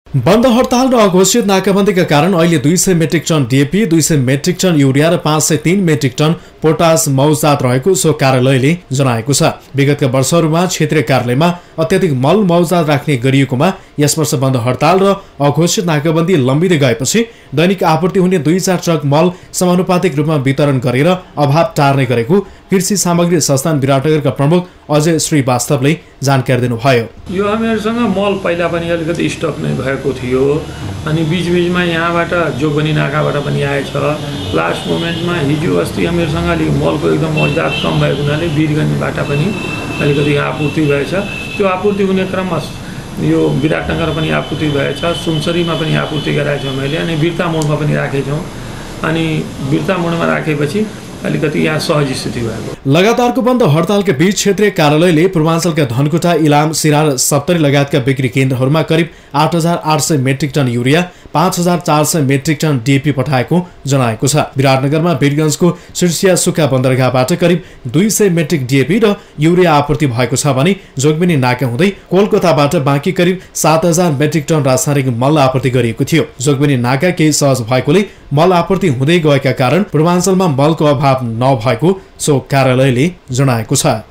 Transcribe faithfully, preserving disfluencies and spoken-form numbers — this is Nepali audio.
बन्द हडताल र अघोषित नाकाबन्दीका कारण अहिले दुई सय मेट्रिक टन डीएपी, दुई सय मेट्रिक टन युरिया र पाँच सय तीन मेट्रिक टन पोटास मौजात रहेको सो कार्यालयले जनाएको छ। विगतका वर्षहरूमा क्षेत्रीय कार्यालयमा अत्याधिक मल मौजात राख्ने गरिएकोमा यस वर्ष बन्द हडताल र अघोषित नाकाबन्दी लम्बिँदै गएपछि दैनिक आपूर्ति हुने दुई चार ट्रक मल समानुपातिक रूपमा वितरण गरेर अभाव टार्ने गरेको कृषि सामग्री संस्थान विराटनगरका प्रमुख अजय श्रीवास्तवले जानकारी दिनुभयो। यो हामीहरूसँग मल पहिला पनि अलिकति स्टक नै भएको थियो अनि बीचबीचमा यहाँबाट जोगबनी नाकाबाट पनि आएछ। लास्ट मोमेन्टमा हिजो अस्ति हामीहरूसँग अलिक मलको एकदम मौजात कम भएको हुनाले वीरगञ्जबाट पनि अलिकति आपूर्ति भएछ। त्यो आपूर्ति हुने क्रममा यो विराटनगर पनि आपूर्ति भएछ, सुनसरीमा पनि आपूर्ति गराएछौँ मैले अनि बिर्ता मोडमा पनि राखेछौँ अनि बिर्ता मोडमा राखेपछि अलिकति यहाँ सहज स्थिति भएको। लगातारको बन्द हडतालका बीच क्षेत्रीय कार्यालयले पूर्वाञ्चलका धनकुटा, इलाम, सिरार, सप्तरी लगायतका बिक्री केन्द्रहरूमा करिब आठ हजार आठ सय मेट्रिक टन युरिया, पाँच हजार चार सय मेट्रिक टन डीएपी पठाएको जनाएको छ। विराटनगरमा वीरगञ्जको सिर्सिया सुक्खा बन्दरगाहबाट करिब दुई सय मेट्रिक डीएपी र युरिया आपूर्ति भएको छ भने जोगबनी नाका हुँदै कोलकाताबाट बाँकी करिब सात हजार मेट्रिक टन रासायनिक मल आपूर्ति गरिएको थियो। जोगबनी नाका केही सहज भएकोले मल आपूर्ति हुँदै गएका कारण पूर्वाञ्चलमा मलको अभाव नभएको सो कार्यालयले जनाएको छ।